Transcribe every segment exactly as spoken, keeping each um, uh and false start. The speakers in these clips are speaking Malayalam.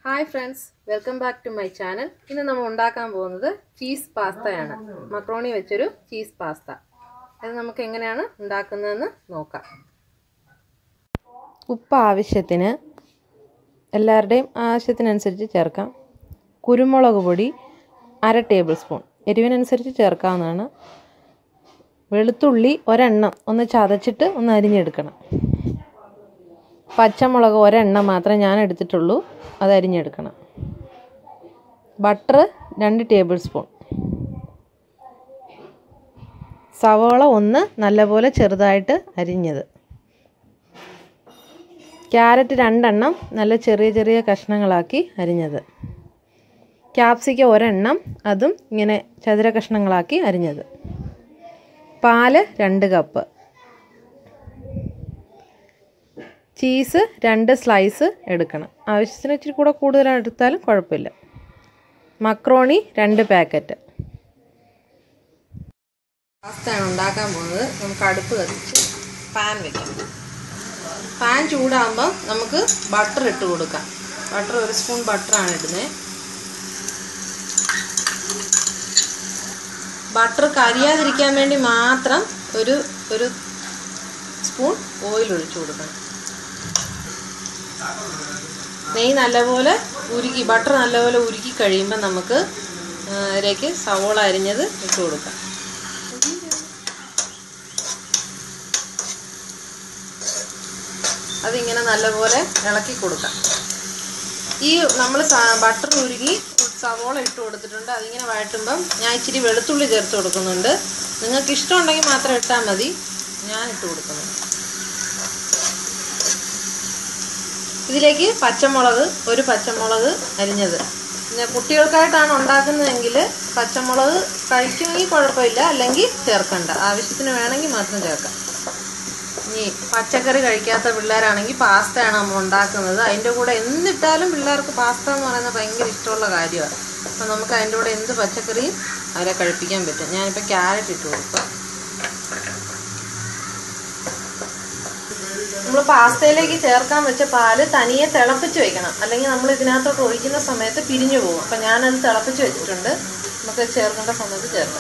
Hi friends, welcome back to my channel. ഇന്ന് നമ്മൾ ഉണ്ടാക്കാൻ പോകുന്നത് ചീസ് പാസ്തയാണ്. മക്രോണി വെച്ചൊരു ചീസ് പാസ്ത. അത് നമുക്ക് എങ്ങനെയാണ് ഉണ്ടാക്കുന്നതെന്ന് നോക്കാം. ഉപ്പ് ആവശ്യത്തിന് എല്ലാവരുടെയും ആവശ്യത്തിനനുസരിച്ച് ചേർക്കാം. കുരുമുളക് പൊടി അര ടേബിൾ സ്പൂൺ. എരിവിനനുസരിച്ച് ചേർക്കാവുന്നതാണ്. വെളുത്തുള്ളി ഒരെണ്ണം ഒന്ന് ചതച്ചിട്ട് ഒന്ന് അരിഞ്ഞെടുക്കണം. പച്ചമുളക് ഒരെണ്ണം മാത്രമേ ഞാൻ എടുത്തിട്ടുള്ളൂ, അത് അരിഞ്ഞെടുക്കണം. ബട്ടർ രണ്ട് ടേബിൾ സ്പൂൺ. സവോള ഒന്ന് നല്ലപോലെ ചെറുതായിട്ട് അരിഞ്ഞത്. ക്യാരറ്റ് രണ്ടെണ്ണം നല്ല ചെറിയ ചെറിയ കഷ്ണങ്ങളാക്കി അരിഞ്ഞത്. ക്യാപ്സിക്കം ഒരെണ്ണം, അതും ഇങ്ങനെ ചതുര കഷ്ണങ്ങളാക്കി അരിഞ്ഞത്. പാല് രണ്ട് കപ്പ്. ചീസ് രണ്ട് സ്ലൈസ് എടുക്കണം. ആവശ്യത്തിന് ഇച്ചിരി കൂടെ കൂടുതൽ എടുത്താലും കുഴപ്പമില്ല. മക്രോണി രണ്ട് പാക്കറ്റ്. പാസ്തയാണ് ഉണ്ടാക്കാൻ പോകുന്നത്. നമുക്ക് അടുപ്പ് കത്തിച്ച് പാൻ വെക്കാം. പാൻ ചൂടാകുമ്പോൾ നമുക്ക് ബട്ടർ ഇട്ട് കൊടുക്കാം. ബട്ടർ ഒരു സ്പൂൺ ബട്ടറാണ് ഇടുന്നത്. ബട്ടർ കരിയാതിരിക്കാൻ വേണ്ടി മാത്രം ഒരു ഒരു സ്പൂൺ ഓയിൽ ഒഴിച്ചു കൊടുക്കണം. നെയ്യ് നല്ലപോലെ ഉരുക്കി ബട്ടർ നല്ലപോലെ ഉരുക്കി കഴിയുമ്പോൾ നമുക്ക് ഇതിലേക്ക് സവോള അരിഞ്ഞത് ഇട്ട് കൊടുക്കാം. അതിങ്ങനെ നല്ലപോലെ ഇളക്കി കൊടുക്കാം. ഈ നമ്മൾ ബട്ടർ ഉരുക്കി സവോള ഇട്ട് കൊടുത്തിട്ടുണ്ട്. അതിങ്ങനെ വഴറ്റുമ്പം ഞാൻ ഇച്ചിരി വെളുത്തുള്ളി ചേർത്ത് കൊടുക്കുന്നുണ്ട്. നിങ്ങൾക്ക് ഇഷ്ടമുണ്ടെങ്കിൽ മാത്രം ഇട്ടാൽ മതി. ഞാൻ ഇട്ട് കൊടുക്കുന്നുണ്ട്. ഇതിലേക്ക് പച്ചമുളക് ഒരു പച്ചമുളക് അരിഞ്ഞത്. പിന്നെ കുട്ടികൾക്കായിട്ടാണ് ഉണ്ടാക്കുന്നതെങ്കിൽ പച്ചമുളക് കഴിക്കുമെങ്കിൽ കുഴപ്പമില്ല, അല്ലെങ്കിൽ ചേർക്കണ്ട. ആവശ്യത്തിന് വേണമെങ്കിൽ മാത്രം ചേർക്കാം. ഇനി പച്ചക്കറി കഴിക്കാത്ത പിള്ളേരാണെങ്കിൽ പാസ്തയാണ് നമ്മൾ ഉണ്ടാക്കുന്നത്. അതിൻ്റെ കൂടെ എന്തിട്ടാലും പിള്ളേർക്ക് പാസ്ത എന്ന് പറയുന്നത് ഭയങ്കര ഇഷ്ടമുള്ള കാര്യമാണ്. അപ്പോൾ നമുക്ക് അതിൻ്റെ കൂടെ എന്ത് പച്ചക്കറിയും അവരെ കഴിപ്പിക്കാൻ പറ്റും. ഞാനിപ്പോൾ ക്യാരറ്റ് ഇട്ട് കൊടുക്കാം. നമ്മൾ പാസ്തയിലേക്ക് ചേർക്കാൻ വെച്ച പാല് തനിയെ തിളപ്പിച്ച് വെക്കണം, അല്ലെങ്കിൽ നമ്മൾ ഇതിനകത്തോട്ട് ഒഴിക്കുന്ന സമയത്ത് പിരിഞ്ഞു പോകും. അപ്പം ഞാനത് തിളപ്പിച്ച് വെച്ചിട്ടുണ്ട്. നമുക്ക് ചേർക്കേണ്ട സമയത്ത് ചേർക്കാം.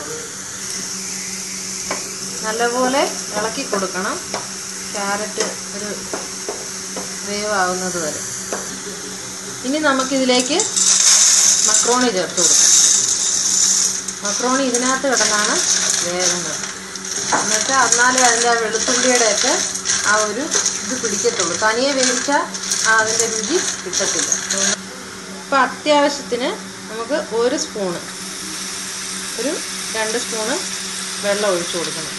നല്ലപോലെ ഇളക്കി കൊടുക്കണം. ക്യാരറ്റ് ഒരു വേവാകുന്നത് വരെ. ഇനി നമുക്കിതിലേക്ക് മക്രോണി ചേർത്ത് കൊടുക്കാം. മക്രോണി ഇതിനകത്ത് കിടന്നാണ് വേകുന്നത്. എന്നുവെച്ചാൽ എന്നാലും അതിൻ്റെ ആ വെളുത്തുള്ളിയുടെയൊക്കെ ആ ഒരു ഇത് പിടിക്കത്തുള്ളൂ. തനിയെ വേവിച്ചാൽ അതിൻ്റെ രുചി കിട്ടത്തില്ല. ഇപ്പം അത്യാവശ്യത്തിന് നമുക്ക് ഒരു സ്പൂണ് ഒരു രണ്ട് സ്പൂണ് വെള്ളം ഒഴിച്ചു കൊടുക്കണം.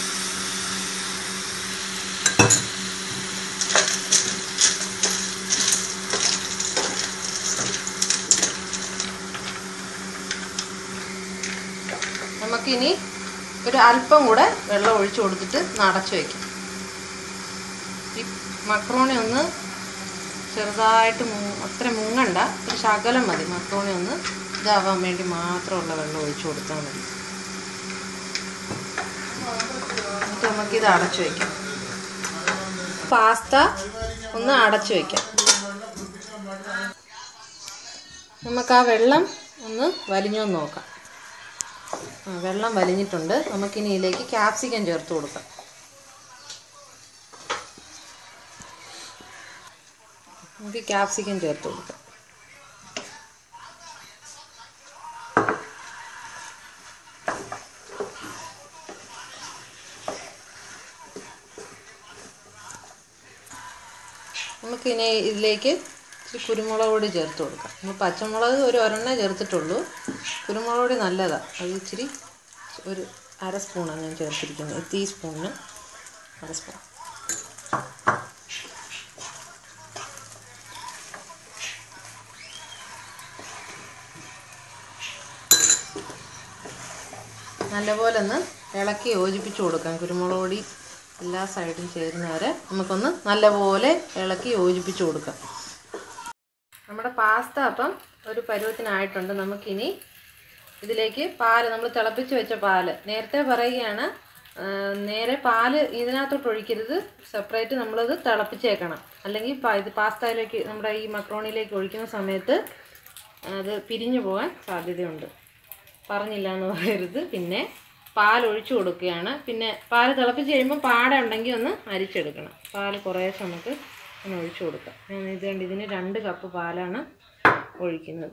നമുക്കിനി ഒരു അല്പം കൂടെ വെള്ളം ഒഴിച്ചു കൊടുത്തിട്ട് അടച്ചു വയ്ക്കാം. ഈ മക്രോണി ഒന്ന് ചെറുതായിട്ട് അത്ര മുങ്ങണ്ട, ഒരു ശകലം മതി. മക്രോണി ഒന്ന് ഇതാവാൻ വേണ്ടി മാത്രമുള്ള വെള്ളം ഒഴിച്ചു കൊടുത്താൽ മതി. എന്നിട്ട് നമുക്കിത് അടച്ചു വയ്ക്കാം. പാസ്ത ഒന്ന് അടച്ചു വയ്ക്കാം. നമുക്ക് ആ വെള്ളം ഒന്ന് വലിഞ്ഞോ നോക്കാം. ആ വെള്ളം വലിഞ്ഞിട്ടുണ്ട്. നമുക്കിനി ഇതിലേക്ക് ക്യാപ്സിക്കം ചേർത്ത് കൊടുക്കാം. നമുക്ക് ക്യാപ്സിക്കം ചേർത്ത് കൊടുക്കാം. നമുക്കിനി ഇതിലേക്ക് ഇച്ചിരി കുരുമുളക് പൊടി ചേർത്ത് കൊടുക്കാം. നമ്മൾ പച്ചമുളക് ഒരു ഒരെണ്ണേ ചേർത്തിട്ടുള്ളൂ. കുരുമുളക് പൊടി നല്ലതാണ്. അത് ഇച്ചിരി ഒരു അര സ്പൂണാണ് ഞാൻ ചേർത്തിരിക്കുന്നത്. ടീസ്പൂണിന് അര സ്പൂൺ. നല്ലപോലെ ഒന്ന് ഇളക്കി യോജിപ്പിച്ച് കൊടുക്കാം. കുരുമുളക് പൊടി എല്ലാ സൈഡും ചേരുന്ന വരെ നമുക്കൊന്ന് നല്ലപോലെ ഇളക്കി യോജിപ്പിച്ച് കൊടുക്കാം. നമ്മുടെ പാസ്ത അപ്പം ഒരു പരുവത്തിനായിട്ടുണ്ട്. നമുക്കിനി ഇതിലേക്ക് പാല്, നമ്മൾ തിളപ്പിച്ച് വെച്ച പാല്, നേരത്തെ പറയുകയാണ് നേരെ പാല് ഇതിനകത്തോട്ട് ഒഴിക്കരുത്, സെപ്പറേറ്റ് നമ്മളത് തിളപ്പിച്ചേക്കണം. അല്ലെങ്കിൽ ഇത് പാസ്തയിലേക്ക് നമ്മുടെ ഈ മക്രോണിയിലേക്ക് ഒഴിക്കുന്ന സമയത്ത് അത് പിരിഞ്ഞു പോകാൻ സാധ്യതയുണ്ട്. പറഞ്ഞില്ല എന്ന് പറയരുത്. പിന്നെ പാൽ ഒഴിച്ചു കൊടുക്കുകയാണ്. പിന്നെ പാൽ തിളപ്പിച്ച് കഴിയുമ്പോൾ പാട ഉണ്ടെങ്കിൽ ഒന്ന് അരിച്ചെടുക്കണം. പാൽ കുറേശ്ശെ നമുക്ക് ഒന്ന് ഒഴിച്ചു കൊടുക്കാം. ഞാൻ ഇത് കണ്ട് ഇതിന് രണ്ട് കപ്പ് പാലാണ് ഒഴിക്കുന്നത്.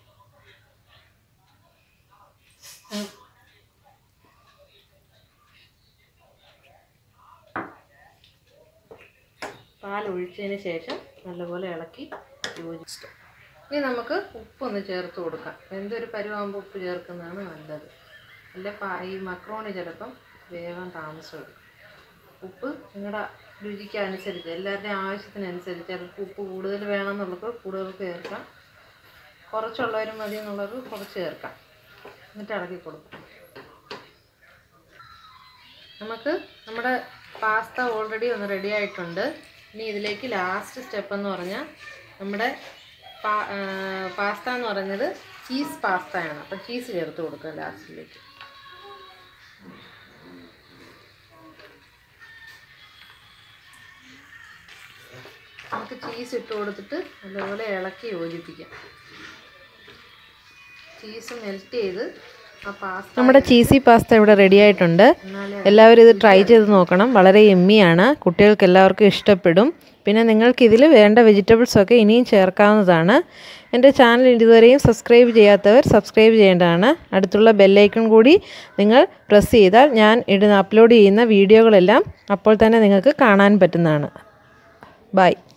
പാൽ ഒഴിച്ചതിന് ശേഷം നല്ലപോലെ ഇളക്കി യോജിച്ചു. ഇനി നമുക്ക് ഉപ്പൊന്ന് ചേർത്ത് കൊടുക്കാം. എന്തൊരു പരുവാകുമ്പോൾ ഉപ്പ് ചേർക്കുന്നതാണ് നല്ലത്. അല്ലെ ഈ മക്രോണി ചിലപ്പം വേഗം താമസം എടുക്കും. ഉപ്പ് നിങ്ങളുടെ രുചിക്ക് അനുസരിച്ച്, എല്ലാവരുടെയും ആവശ്യത്തിനനുസരിച്ച്, ചിലപ്പോൾ ഉപ്പ് കൂടുതൽ വേണമെന്നുള്ളവർക്ക് കൂടുതൽ ചേർക്കാം, കുറച്ചുള്ളവർ മതി എന്നുള്ളവർക്ക് കുറച്ച് ചേർക്കാം. എന്നിട്ട് ഇളക്കി കൊടുക്കാം. നമുക്ക് നമ്മുടെ പാസ്ത ഓൾറെഡി ഒന്ന് റെഡി ആയിട്ടുണ്ട്. ഇനി ഇതിലേക്ക് ലാസ്റ്റ് സ്റ്റെപ്പ് എന്ന് പറഞ്ഞാൽ നമ്മുടെ പാ പാസ്ത എന്ന് പറയുന്നത് ചീസ് പാസ്തയാണ്. അപ്പം ചീസ് ചേർത്ത് കൊടുക്കുക ലാസ്റ്റിലേക്ക്. നമുക്ക് ചീസ് ഇട്ട് കൊടുത്തിട്ട് നല്ലപോലെ ഇളക്കി യോജിപ്പിക്കാം. ചീസ് മെൽറ്റ് ചെയ്ത് ആ പാസ്ത, നമ്മുടെ ചീസി പാസ്ത ഇവിടെ റെഡി ആയിട്ടുണ്ട്. എല്ലാവരും ഇത് ട്രൈ ചെയ്ത് നോക്കണം. വളരെ യമ്മിയാണ്, കുട്ടികൾക്ക് എല്ലാവർക്കും ഇഷ്ടപ്പെടും. പിന്നെ നിങ്ങൾക്കിതിൽ വേണ്ട വെജിറ്റബിൾസൊക്കെ ഇനിയും ചേർക്കാവുന്നതാണ്. എൻ്റെ ചാനൽ ഇതുവരെയും സബ്സ്ക്രൈബ് ചെയ്യാത്തവർ സബ്സ്ക്രൈബ് ചെയ്യേണ്ടതാണ്. അടുത്തുള്ള ബെല്ലൈക്കൺ കൂടി നിങ്ങൾ പ്രസ് ചെയ്താൽ ഞാൻ ഇടുന്ന അപ്ലോഡ് ചെയ്യുന്ന വീഡിയോകളെല്ലാം അപ്പോൾ തന്നെ നിങ്ങൾക്ക് കാണാൻ പറ്റുന്നതാണ്. ബൈ.